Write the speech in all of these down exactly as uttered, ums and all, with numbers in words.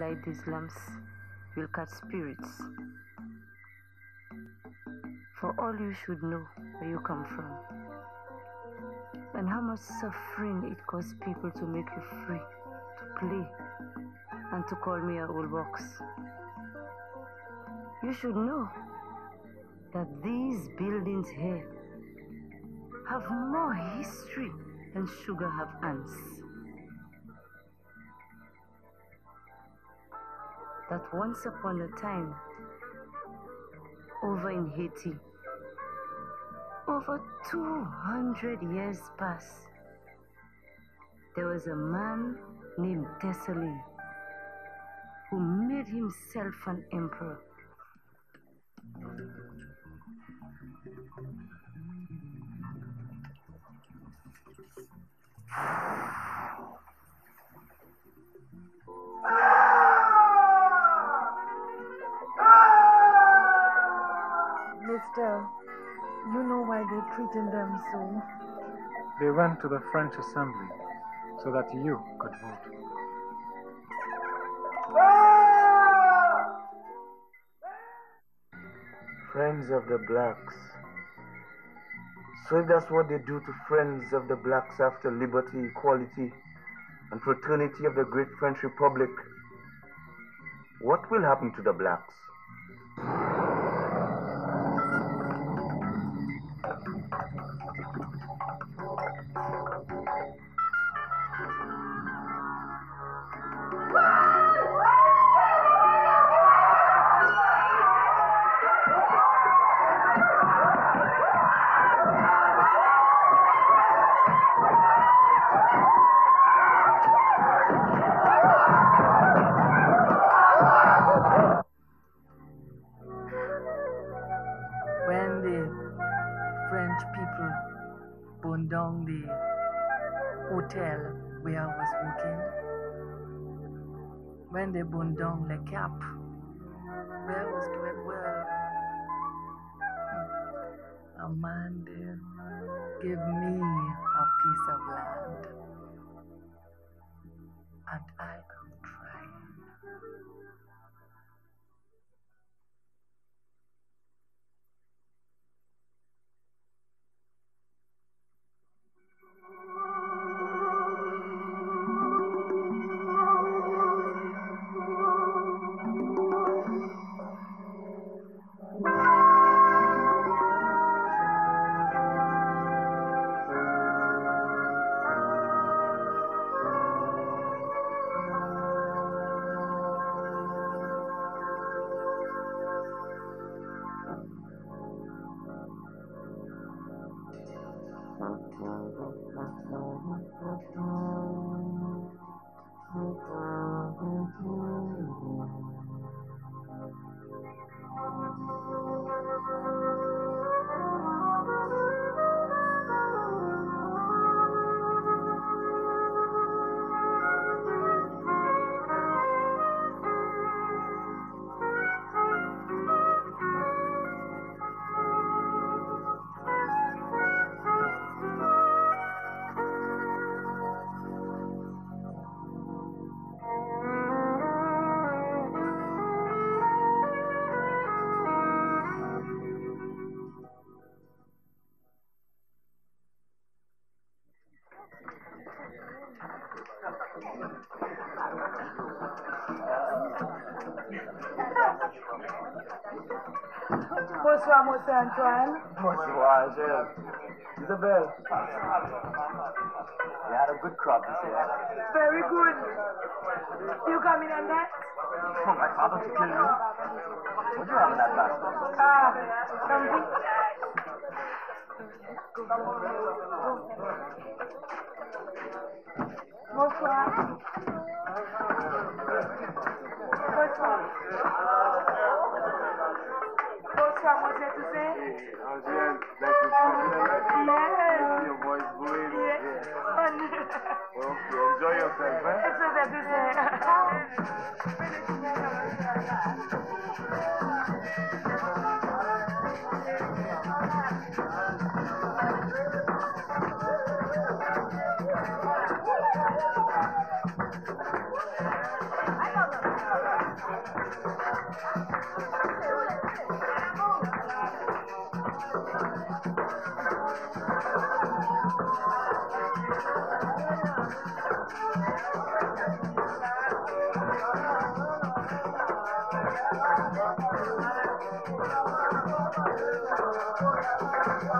light these lamps, you'll catch spirits. For all you should know where you come from, and how much suffering it costs people to make you free, to play, and to call me a old box. You should know that these buildings here have more history than sugar have ants. That once upon a time, over in Haiti, over two hundred years past, there was a man named Thessaly who made himself an emperor. Mister, you know why they're treating them so? They went to the French Assembly so that you could vote. Friends of the blacks. So if that's what they do to friends of the blacks after liberty, equality, and fraternity of the great French Republic, what will happen to the blacks? When they burned down Le Cap, where I was doing well, a man there gave me a piece of land, and I am trying. Bonsoir, Monsieur Antoine. Bonsoir, Angèle. Isabelle. You had a good crop this year. Very good. You come in on that? Oh, my father to kill you. What do you have in that basket? Ah, something. Bonsoir. Bonsoir. Bonsoir, Monsieur Toussaint. Angèle, like you feel Yes. your voice going. Yes. Well, you enjoy yourself, eh? It's Monsieur Toussaint.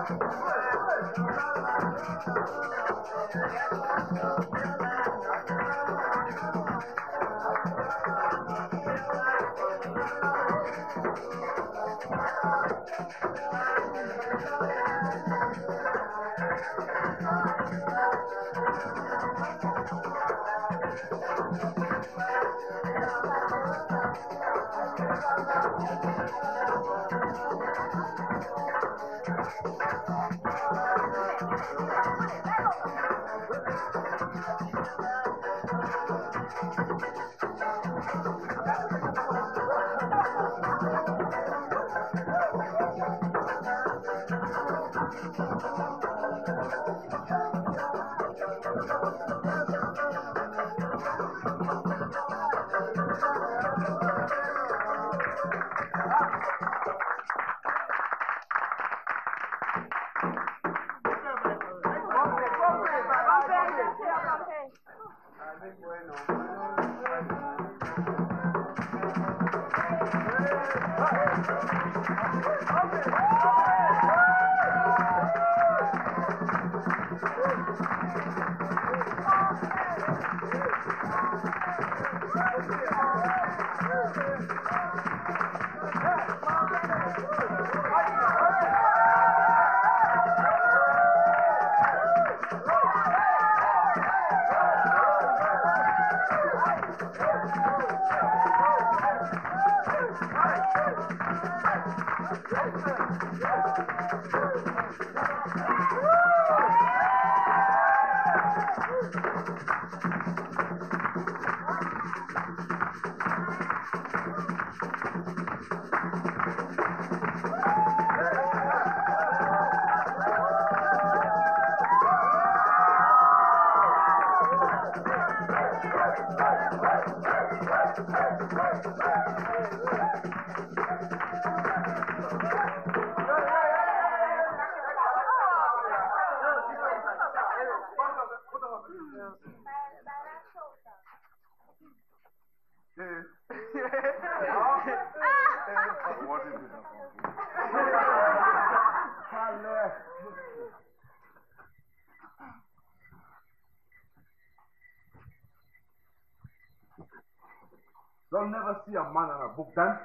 You'll never see a man on a book dance.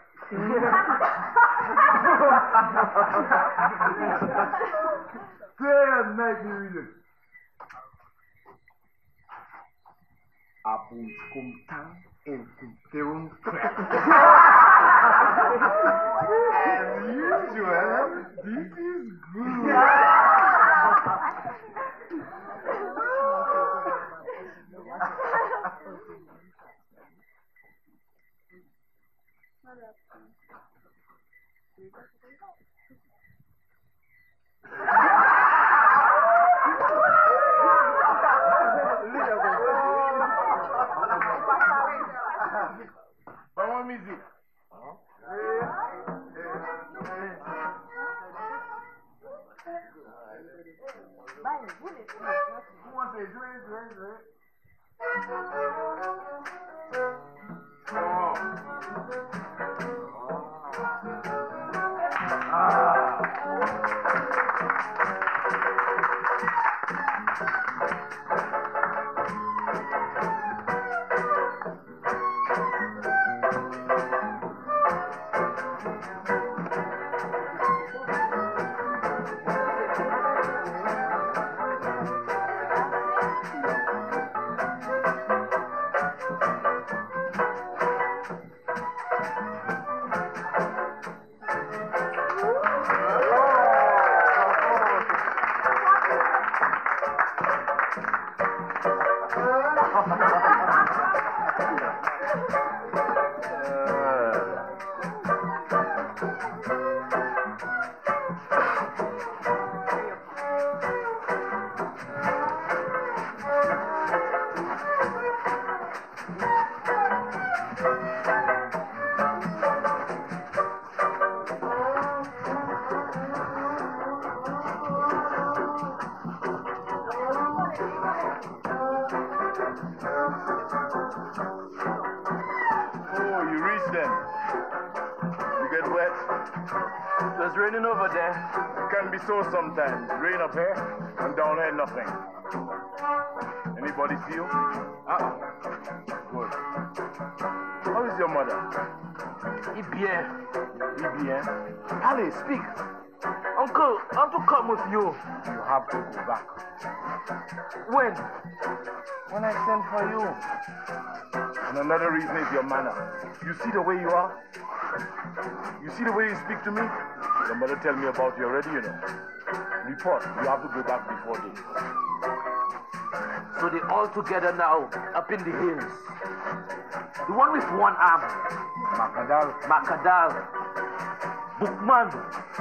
Day and night we read it. Abus come down and come as usual, this is good. Vamos music. Who wants to do it? Do it? Do it? Oh. Oh, you reached them. You get well. wet. It was raining over there. Can be so sometimes. Rain up here and down here nothing. Anybody see you? Uh-uh. Good. How is your mother? Eh bien. Eh bien. Allez, speak. Uncle, I want to come with you. You have to go back. When? When I sent for you. And another reason is your manner. You see the way you are? You see the way you speak to me? Your mother tell me about you already, you know. Report. You have to go back before this. So they all together now, up in the hills. The one with one arm. Macadal. Macadal. Bookman.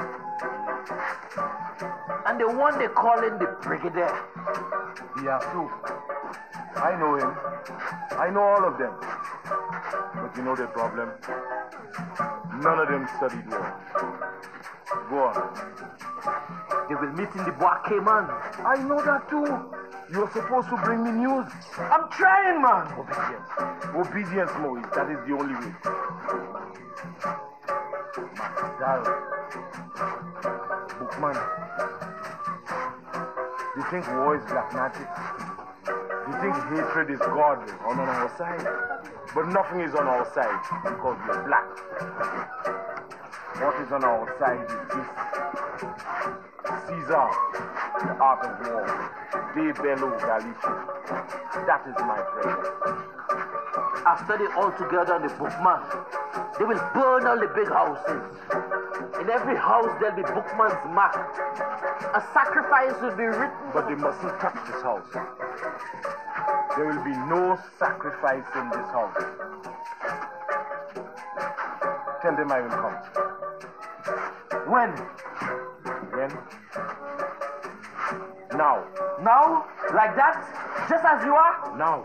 And the one they call in the Brigadier. Biasu. I know him. I know all of them. But you know the problem? None of them studied war. Go on. They will meet in the Bois Cayman. I know that too. You're supposed to bring me news. I'm trying, man. Obedience. Obedience, Moise. That is the only way. Macadal. Bookman. You think war is black magic? You think hatred is God on our side? But nothing is on our side because we're black. What is on our side is this. Caesar, the art of war. De Bello Gallici. That is my prayer. After they all together on the Bookman, they will burn all the big houses. In every house there'll be Bookman's mark. A sacrifice will be written. But they mustn't touch this house. There will be no sacrifice in this house. Tell them I will come. When? When? Now. Now? Like that? Just as you are? Now.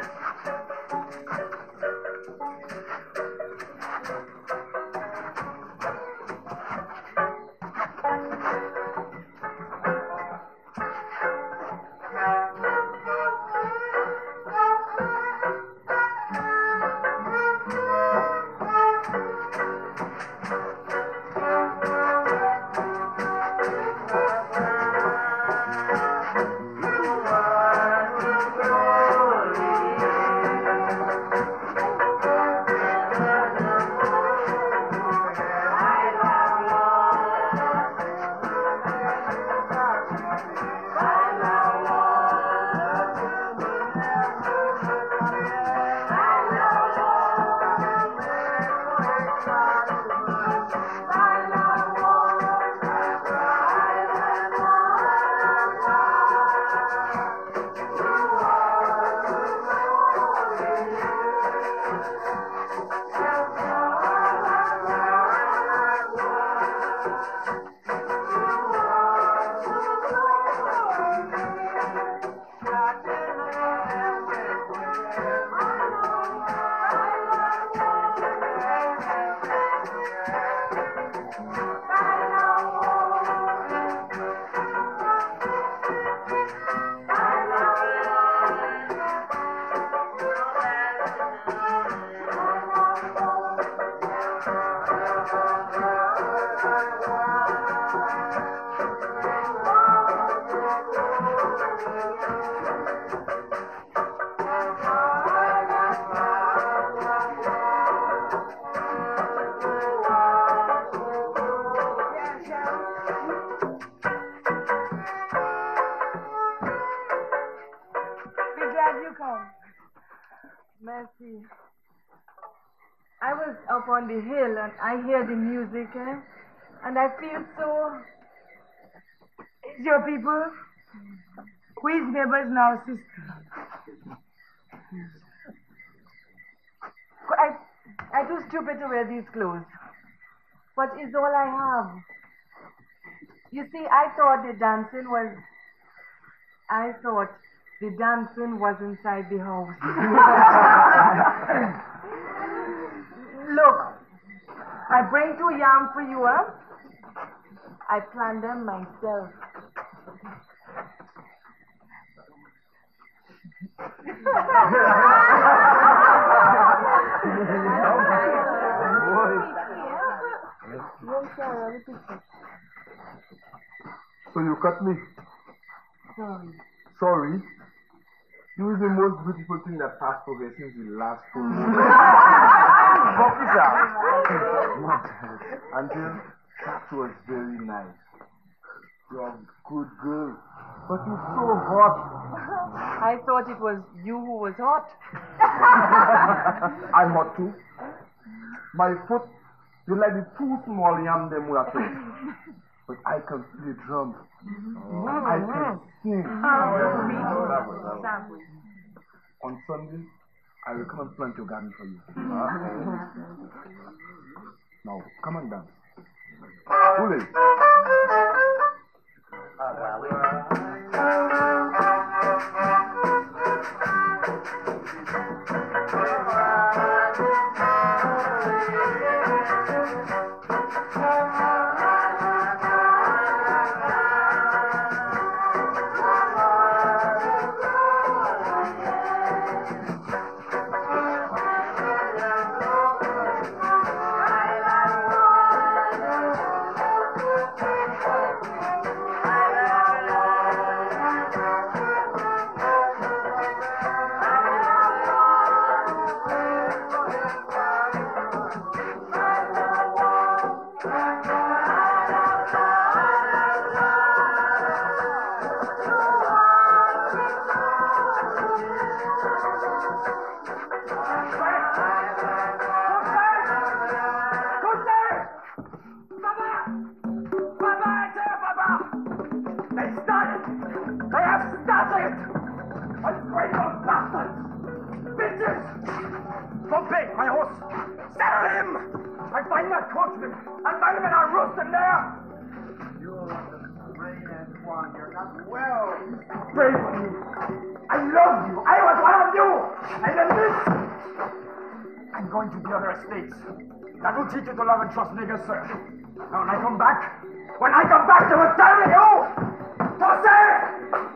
Mercy. I was up on the hill and I hear the music, eh? And I feel so... It's your people? Who is neighbors now, sister? I, I'm too stupid to wear these clothes. But it's all I have. You see, I thought the dancing was... I thought the dancing was inside the house. Look, I bring two yams for you, huh? I plan them myself. So you cut me? Sorry. Sorry? You is the most beautiful thing that passed away since the last full moon. Officer! Until that was very nice. You're a good girl. But you're so hot. I thought it was you who was hot. I'm hot too. My foot, you like the two small yam them with a face. But I can play drum. Oh. I can sing. Oh, on Sunday, I will come and plant your garden for you. Now, come and dance. Pull it. That will teach you to love and trust niggas, sir. Now when I come back, when I come back, they will tell me you! So say!